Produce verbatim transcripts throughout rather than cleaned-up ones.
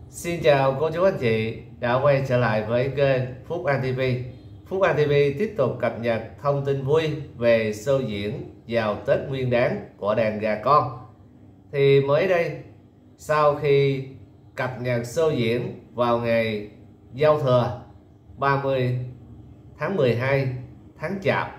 Xin chào cô chú anh chị đã quay trở lại với kênh Phúc An ti vi. Phúc An ti vi tiếp tục cập nhật thông tin vui về show diễn vào Tết Nguyên Đán của đàn gà con. Thì mới đây, sau khi cập nhật show diễn vào ngày Giao Thừa ba mươi tháng mười hai tháng Chạp,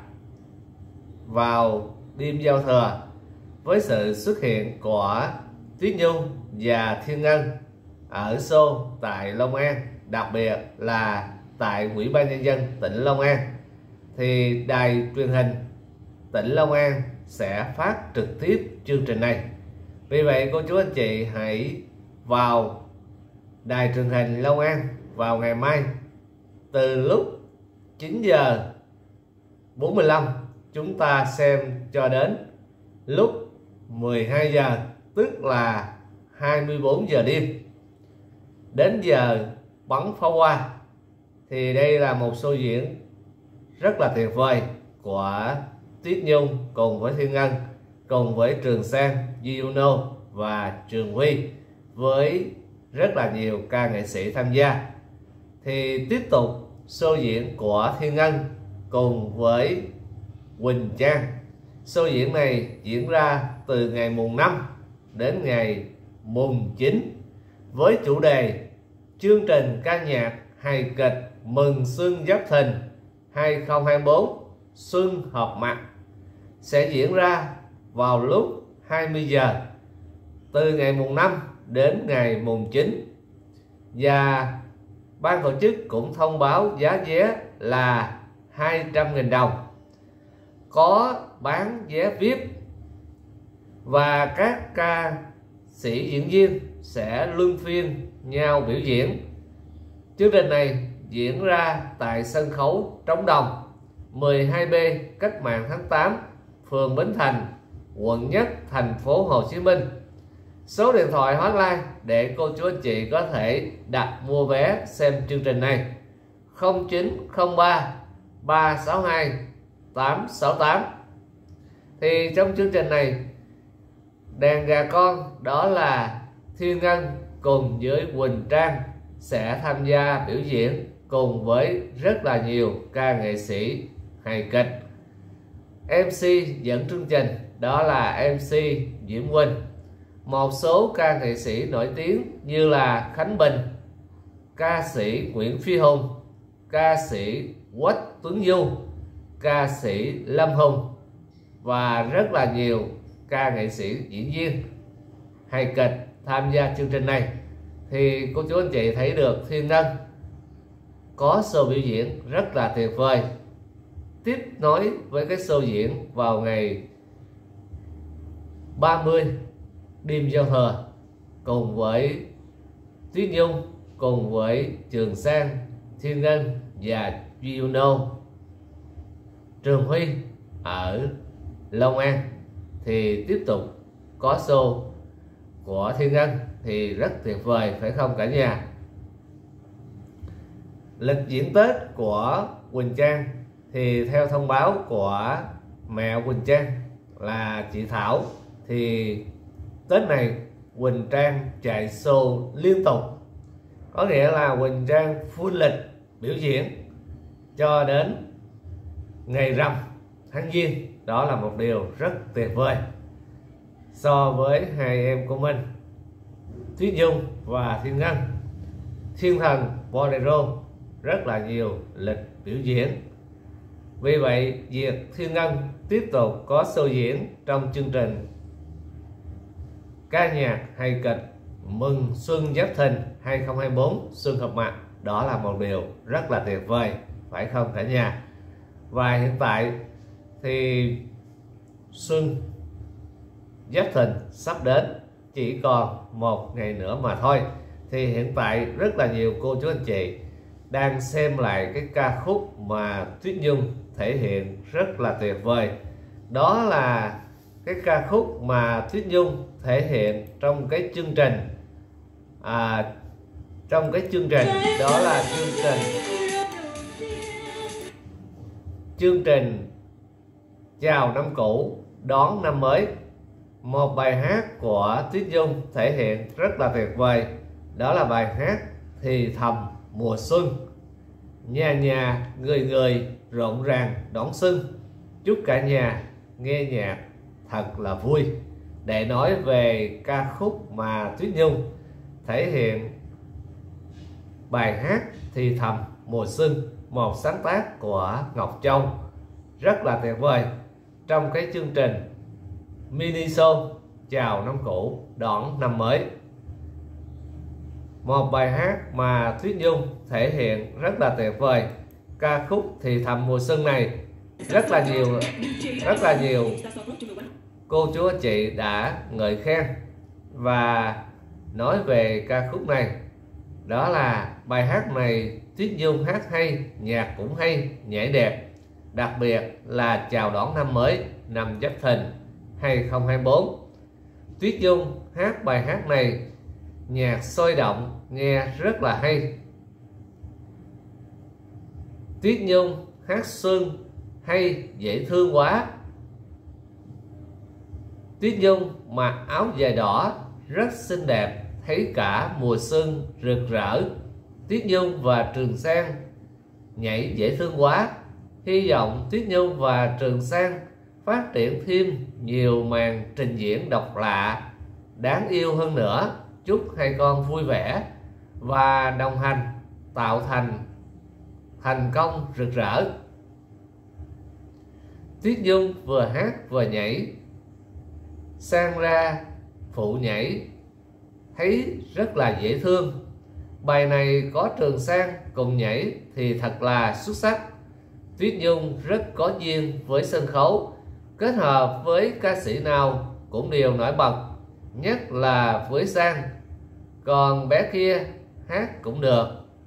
vào đêm Giao Thừa, với sự xuất hiện của Tuyết Nhung và Thiên Ngân ở show tại Long An, đặc biệt là tại Ủy ban Nhân dân tỉnh Long An, thì đài truyền hình tỉnh Long An sẽ phát trực tiếp chương trình này. Vì vậy cô chú anh chị hãy vào đài truyền hình Long An vào ngày mai từ lúc chín giờ bốn mươi lăm chúng ta xem cho đến lúc mười hai giờ, tức là hai mươi bốn giờ đêm, đến giờ bắn pháo hoa. Thì đây là một show diễn rất là tuyệt vời của Tuyết Nhung cùng với Thiên Ngân, cùng với Trường Sang, Juno và Trường Huy, với rất là nhiều ca nghệ sĩ tham gia. Thì tiếp tục show diễn của Thiên Ngân cùng với Quỳnh Trang. Show diễn này diễn ra từ ngày mùng năm đến ngày mùng chín, với chủ đề chương trình ca nhạc hài kịch Mừng Xuân Giáp Thìn hai không hai tư Xuân Họp Mặt sẽ diễn ra vào lúc hai mươi giờ từ ngày mùng năm đến ngày mùng chín, và ban tổ chức cũng thông báo giá vé là hai trăm nghìn đồng, có bán vé vi ai pi, và các ca sĩ diễn viên sẽ luân phiên nhau biểu diễn. Chương trình này diễn ra tại sân khấu Trống Đồng mười hai B Cách Mạng tháng tám, phường Bến Thành, quận Nhất, thành phố Hồ Chí Minh. Số điện thoại hotline để cô chú anh chị có thể đặt mua vé xem chương trình này: không chín không ba ba sáu hai tám sáu tám. Thì trong chương trình này, đàn gà con đó là Thiên Ngân cùng với Quỳnh Trang sẽ tham gia biểu diễn cùng với rất là nhiều ca nghệ sĩ hài kịch. em xê dẫn chương trình đó là em xê Diễm Quỳnh. Một số ca nghệ sĩ nổi tiếng như là Khánh Bình, ca sĩ Nguyễn Phi Hùng, ca sĩ Quách Tuấn Du, ca sĩ Lâm Hùng và rất là nhiều ca nghệ sĩ diễn viên hài kịch tham gia chương trình này. Thì cô chú anh chị thấy được Thiên Ngân có show biểu diễn rất là tuyệt vời, tiếp nối với cái show diễn vào ngày ba mươi đêm Giao Thừa, cùng với Tuyết Nhung, cùng với Trường Sang, Thiên Ngân và Juno, Trường Huy ở Long An. Thì tiếp tục có show của Thiên Ngân thì rất tuyệt vời, phải không cả nhà? Lịch diễn Tết của Quỳnh Trang thì theo thông báo của mẹ Quỳnh Trang là chị Thảo, thì Tết này Quỳnh Trang chạy show liên tục, có nghĩa là Quỳnh Trang full lịch biểu diễn cho đến ngày rằm tháng Giêng. Đó là một điều rất tuyệt vời so với hai em của mình, Tuyết Nhung và Thiên Ngân. Thiên Thần Bolero rất là nhiều lịch biểu diễn. Vì vậy việc Thiên Ngân tiếp tục có show diễn trong chương trình ca nhạc hài kịch Mừng Xuân Giáp Thìn hai không hai tư Xuân Họp Mặt, đó là một điều rất là tuyệt vời, phải không cả nhà? Và hiện tại thì Xuân Giáp Thìn sắp đến, chỉ còn một ngày nữa mà thôi. Thì hiện tại rất là nhiều cô chú anh chị đang xem lại cái ca khúc mà Tuyết Nhung thể hiện rất là tuyệt vời. Đó là cái ca khúc mà Tuyết Nhung thể hiện trong cái chương trình à, trong cái chương trình đó là chương trình chương trình Chào Năm Cũ Đón Năm Mới. Một bài hát của Tuyết Nhung thể hiện rất là tuyệt vời, đó là bài hát Thì Thầm Mùa Xuân. Nhà nhà người người rộn ràng đón xuân, chúc cả nhà nghe nhạc thật là vui. Để nói về ca khúc mà Tuyết Nhung thể hiện bài hát Thì Thầm Mùa Xuân, một sáng tác của Ngọc Châu rất là tuyệt vời trong cái chương trình mini show chào năm cũ đón năm mới. Một bài hát mà Tuyết Nhung thể hiện rất là tuyệt vời. Ca khúc Thì Thầm Mùa Xuân này rất là nhiều rất là nhiều cô chú anh chị đã ngợi khen và nói về ca khúc này. Đó là bài hát này Tuyết Nhung hát hay, nhạc cũng hay, nhảy đẹp. Đặc biệt là chào đón năm mới năm Giáp Thìn hai không hai tư. Tuyết Nhung hát bài hát này nhạc sôi động, nghe rất là hay. Tuyết Nhung hát xuân hay, dễ thương quá. Tuyết Nhung mặc áo dài đỏ rất xinh đẹp, thấy cả mùa xuân rực rỡ. Tuyết Nhung và Trường Sang nhảy dễ thương quá. Hy vọng Tuyết Nhung và Trường Sang phát triển thêm nhiều màn trình diễn độc lạ, đáng yêu hơn nữa. Chúc hai con vui vẻ và đồng hành tạo thành thành công rực rỡ. Tuyết Nhung vừa hát vừa nhảy, Sang ra phụ nhảy thấy rất là dễ thương. Bài này có Trường Sang cùng nhảy thì thật là xuất sắc. Tuyết Nhung rất có duyên với sân khấu, kết hợp với ca sĩ nào cũng đều nổi bật, nhất là với Sang. Còn bé kia hát cũng được.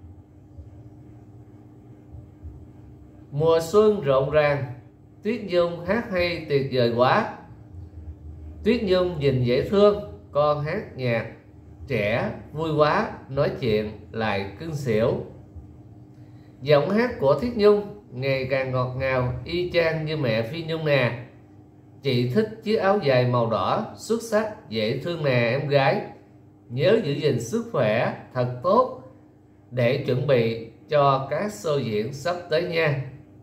Mùa xuân rộn ràng, Tuyết Nhung hát hay tuyệt vời quá. Tuyết Nhung nhìn dễ thương, con hát nhạc trẻ vui quá, nói chuyện lại cưng xỉu. Giọng hát của Tuyết Nhung ngày càng ngọt ngào, y chang như mẹ Phi Nhung nè. Chị thích chiếc áo dài màu đỏ xuất sắc, dễ thương nè em gái. Nhớ giữ gìn sức khỏe thật tốt để chuẩn bị cho các show diễn sắp tới nha.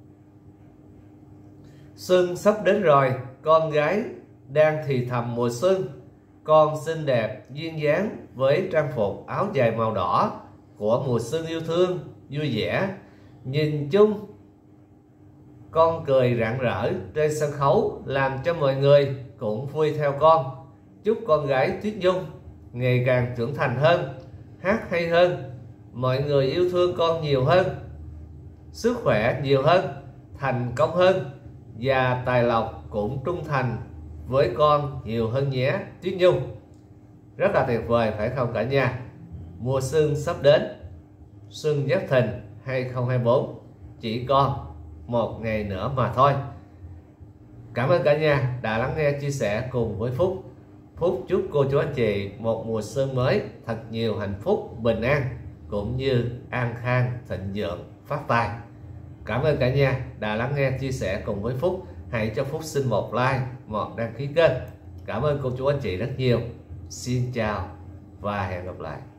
Xuân sắp đến rồi, con gái đang thì thầm mùa xuân. Con xinh đẹp duyên dáng với trang phục áo dài màu đỏ của mùa xuân yêu thương vui vẻ. Nhìn chung con cười rạng rỡ trên sân khấu, làm cho mọi người cũng vui theo con. Chúc con gái Tuyết Nhung ngày càng trưởng thành hơn, hát hay hơn, mọi người yêu thương con nhiều hơn, sức khỏe nhiều hơn, thành công hơn, và tài lộc cũng trung thành với con nhiều hơn nhé Tuyết Nhung. Rất là tuyệt vời phải không cả nhà? Mùa xuân sắp đến, xuân Giáp Thìn hai không hai tư chỉ còn một ngày nữa mà thôi. Cảm ơn cả nhà đã lắng nghe chia sẻ cùng với Phúc. Phúc chúc cô chú anh chị một mùa xuân mới thật nhiều hạnh phúc, bình an cũng như an khang, thịnh vượng, phát tài. Cảm ơn cả nhà đã lắng nghe chia sẻ cùng với Phúc. Hãy cho Phúc xin một like, một đăng ký kênh. Cảm ơn cô chú anh chị rất nhiều. Xin chào và hẹn gặp lại.